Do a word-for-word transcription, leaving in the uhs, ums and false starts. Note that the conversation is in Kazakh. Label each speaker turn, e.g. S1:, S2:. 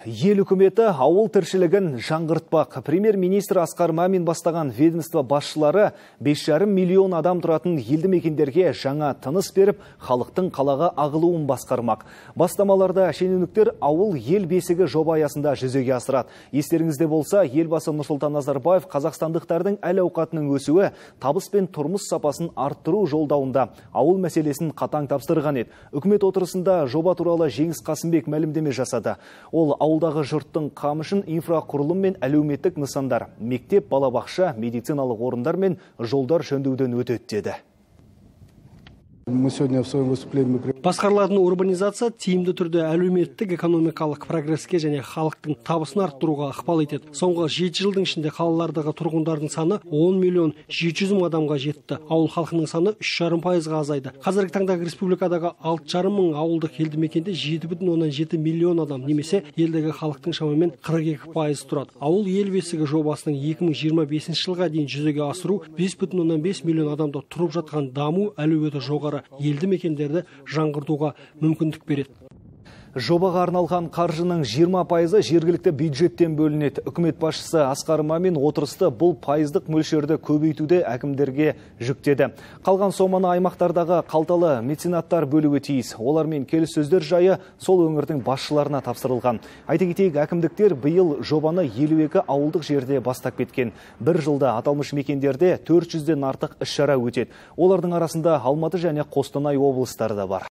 S1: Ел үкіметі ауыл тіршілігін жаңғыртпақ. Премьер-министр Асқар Мамин бастаған ведомство басшылары бес жарым миллион адам тұратын елді мекендерге жаңа тыныс беріп, халықтың қалаға ағылуын басқармақ. Бастамаларда шенеуніктер ауыл ел бесігі жоба аясында жүзеге асырады. Естеріңізде болса, елбасы Нұрсұлтан Назарбаев қазақстандықтардың әл-ауқатының өсуі, табыс пен тұрмыс сапасын арттыру жолдауында ауыл мәселесін қатаң тапсырған еді. Үкімет отырысында жоба туралы Жеңіс Қасымбек мәлімдеме жасады. Ол ауылдағы жұрттың қамышын инфрақұрылым мен әлеуметтік нысандар, мектеп, балабақша, медициналық орындар мен жолдар жөндеуден өтеді деді.
S2: Басқарылатын урбанизация тиімді түрде әлеуметтік экономикалық прогресске және халықтың табысын арттыруға ықпал етеді. Соңғы жеті жылдың ішінде қалалардағы тұрғындардың саны он миллион жеті жүз мың адамға жетті. Ауыл халқының саны үш жарым пайызға азайды. Қазіргі таңдағы республикадағы алты жарым мың ауылдық елді мекенде жеті бүтін оннан жеті миллион адам, немесе елдегі халықтың шамамен қырық екі пайызы тұрады. Ауыл ел бесігі жобасының екі мың жиырма бесінші жылға дейін жүзеге асыру бес бүтін оннан бес миллион адамда тұрып жатқан даму әлеуеті жоғары елді мекендерді жаңғыртуға мүмкіндік береді.
S1: Жобаға арналған қаржының жиырма пайызы жергілікті бюджеттен бөлінеді. Үкімет басшысы Асқар Мамин отырысты бұл пайыздық мөлшерді көбейтуде әкімдерге жүктеді. Қалған соманы аймақтардағы қалталы меценаттар бөлуі тиіс. Олармен келіссөздер жайы сол өңірдің басшыларына тапсырылған. Айта кетейік, әкімдіктер биыл жобаны елу екі ауылдық жерде бастап кеткен. Бір жылда аталмыш мекендерде төрт жүзден артық іс-шара өтеді. Олардың арасында Алматы және Қостанай облыстары да бар.